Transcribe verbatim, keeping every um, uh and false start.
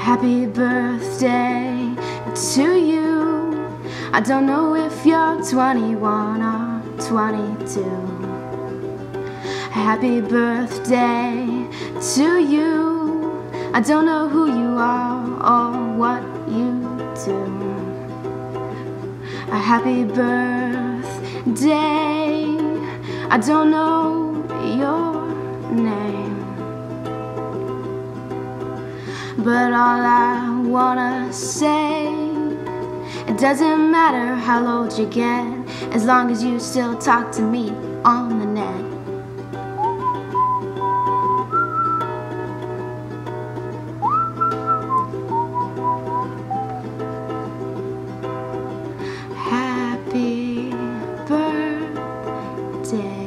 Happy birthday to you. I don't know if you're twenty-one or twenty-two. Happy birthday to you. I don't know who you are or what you do. A happy birthday. I don't know your name, but all I wanna say, it doesn't matter how old you get, as long as you still talk to me on the net. Happy birthday.